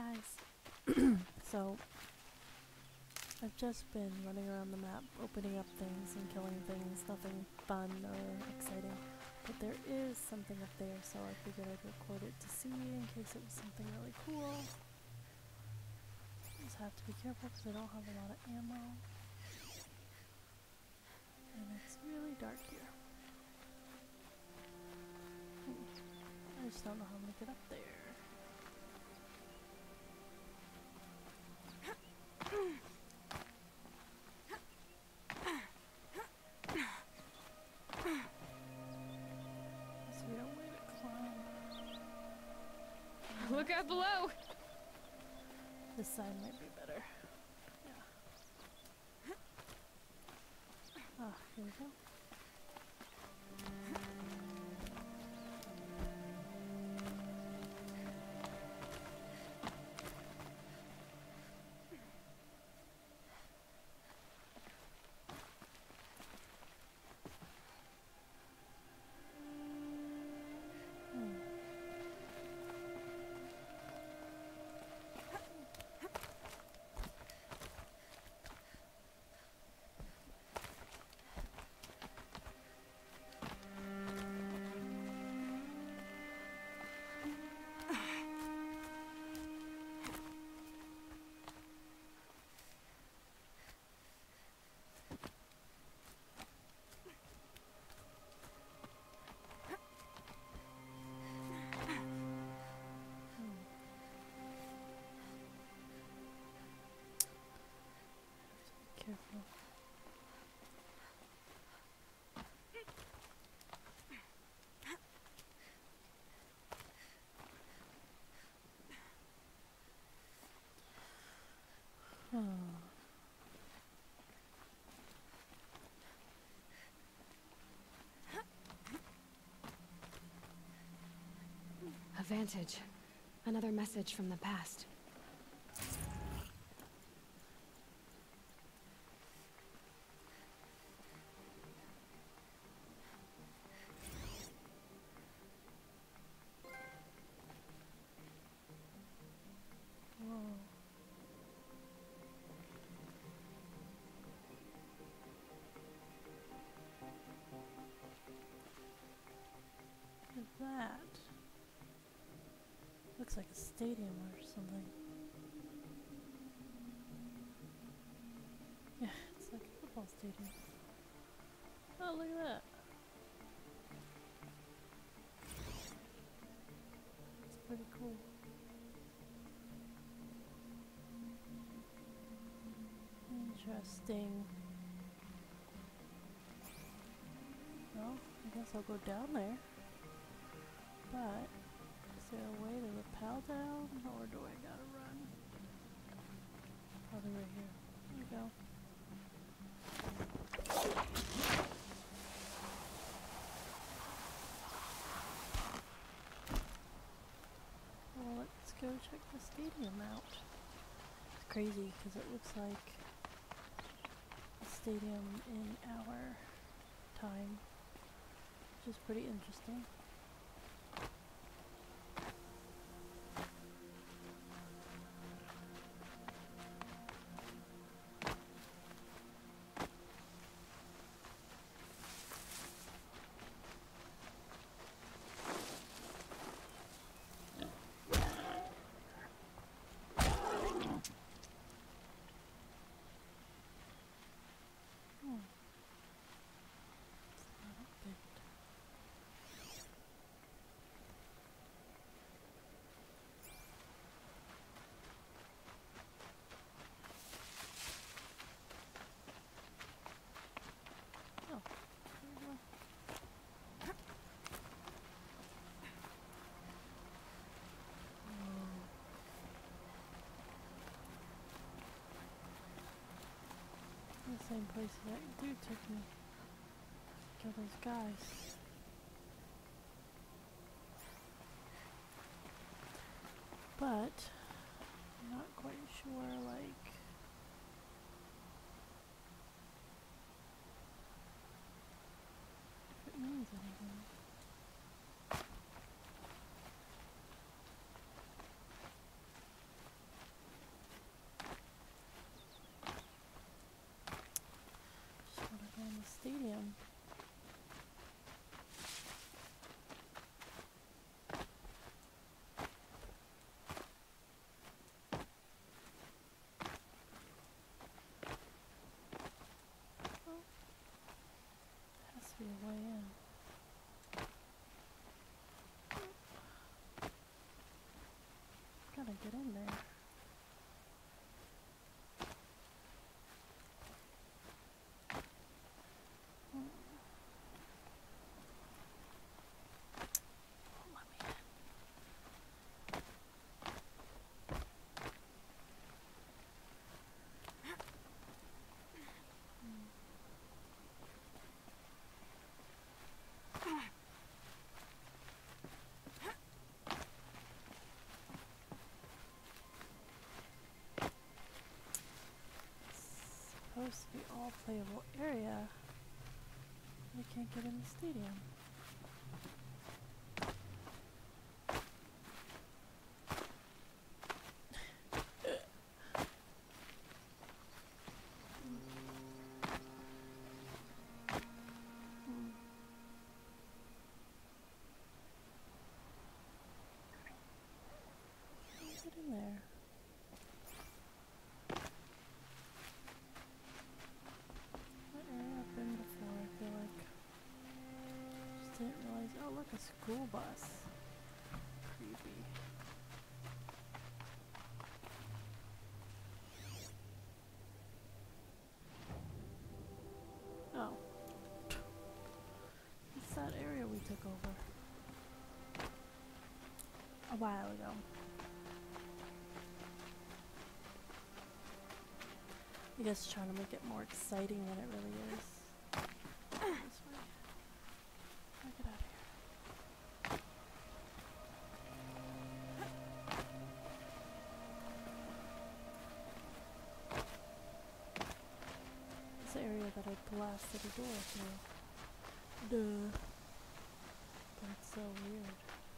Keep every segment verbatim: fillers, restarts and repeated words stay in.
guys. So, I've just been running around the map, opening up things and killing things, nothing fun or exciting. But there is something up there, so I figured I'd record it to see in case it was something really cool. Just have to be careful because I don't have a lot of ammo. And it's really dark here. Hmm. I just don't know how I'm gonna get up there. Look out below! This side might be better. Yeah. Ah, here we go. Careful. Oh. A vantage. Another message from the past. That looks like a stadium or something. Yeah, it's like a football stadium. Oh, look at that. It's pretty cool. Interesting. Well, I guess I'll go down there. But, is there a way to rappel down, or do I gotta run? Probably right here. There we go. Well, let's go check the stadium out. It's crazy, because it looks like a stadium in our time, which is pretty interesting. The same place that dude took me. Kill those guys. But I'm not quite sure, like, if it means anything. to get in there. Hmm. Won't let me in. Supposed to be all playable area. We can't get in the stadium. Hmm. Get in there. What area I've been before, I feel like. Just didn't realize. Oh, look, a school bus. Creepy. Oh. It's that area we took over a while ago. I guess trying to make it more exciting than it really is. This way. I'll get out of here. This area that I blasted a door through. Duh. That's so weird.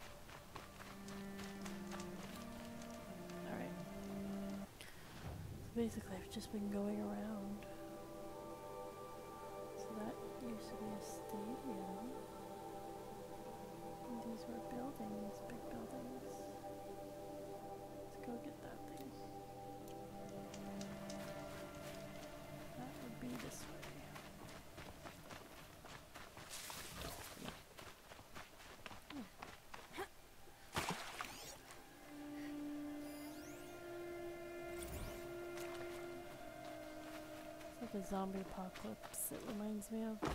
Alright. So basically I've just been going around. So that used to be a stadium. And these were buildings, big buildings. Let's go get that thing. That would be this way. It's like a zombie apocalypse, it reminds me of.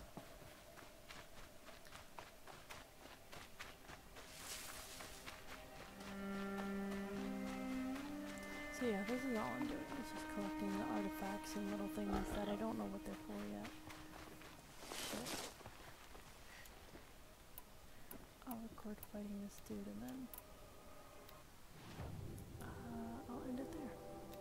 So yeah, this is all I'm doing. It's just collecting the artifacts and little things that I don't know what they're for yet. Shit. I'll record fighting this dude and then uh, I'll end it there.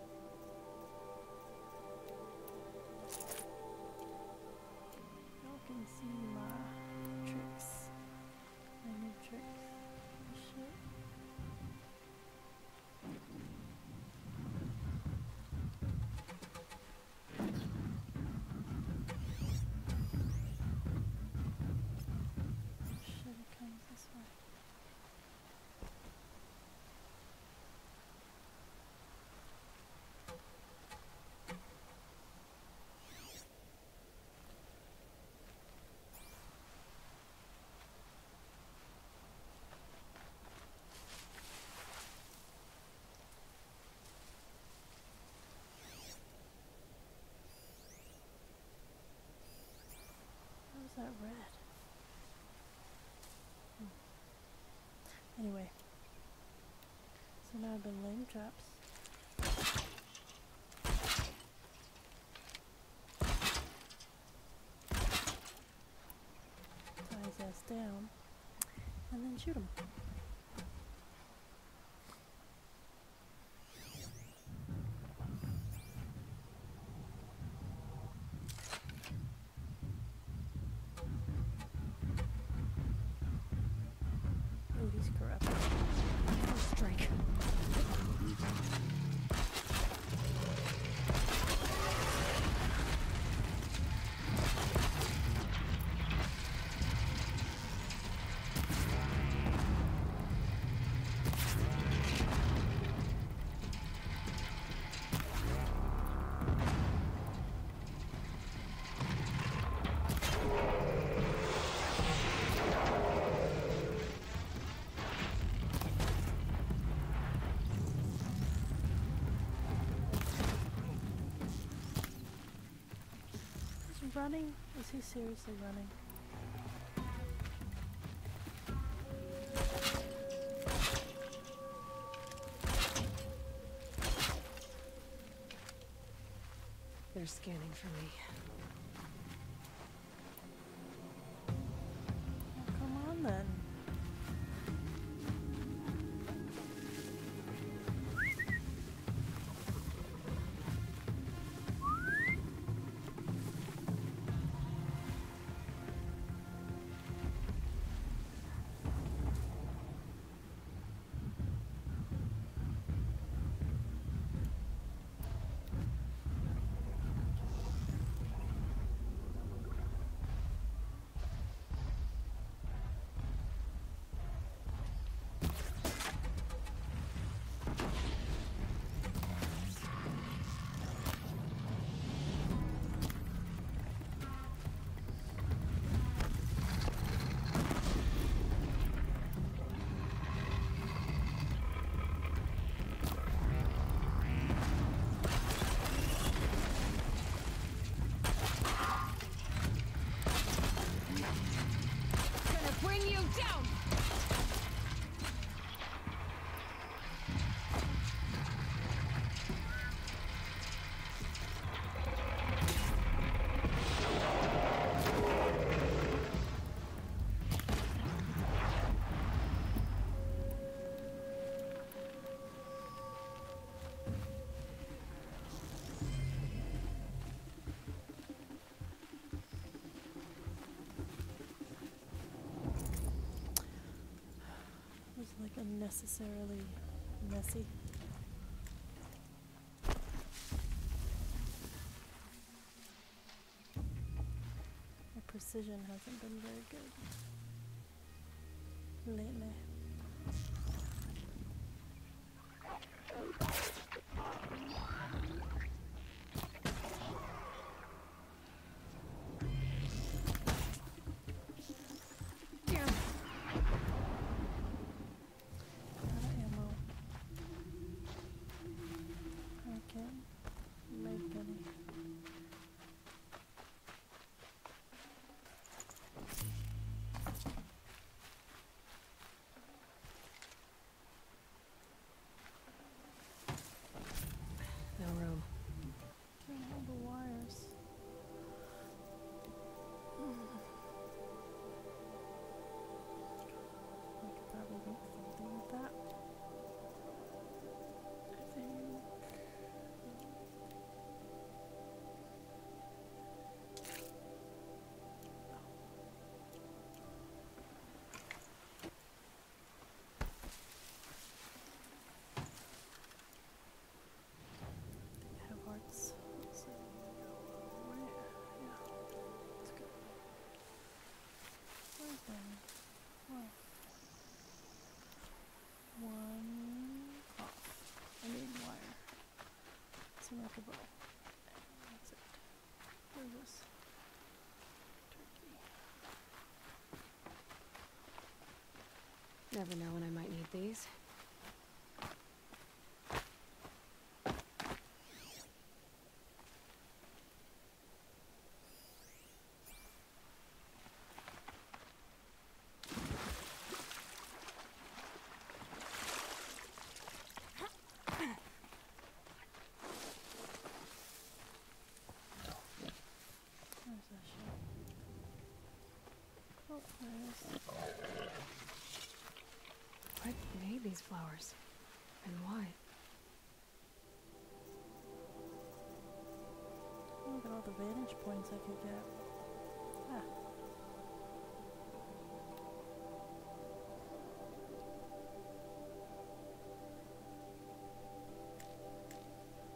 Y'all can see my tricks. My new tricks. Shit. Shit, it comes this way. How's that red? Hmm. Anyway. So now I've been laying traps. Tie his ass down. And then shoot him. Oh, he's corrupt. First strike. running? Is he seriously running? They're scanning for me. Well, come on then. Bring you down! Like unnecessarily messy. My precision hasn't been very good lately. Remarkable. That's it. Where's this? Turkey. Never know when I might need these. What made these flowers? And why? Look at all the vantage points I could get. Ah.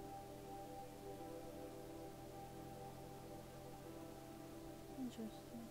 Interesting.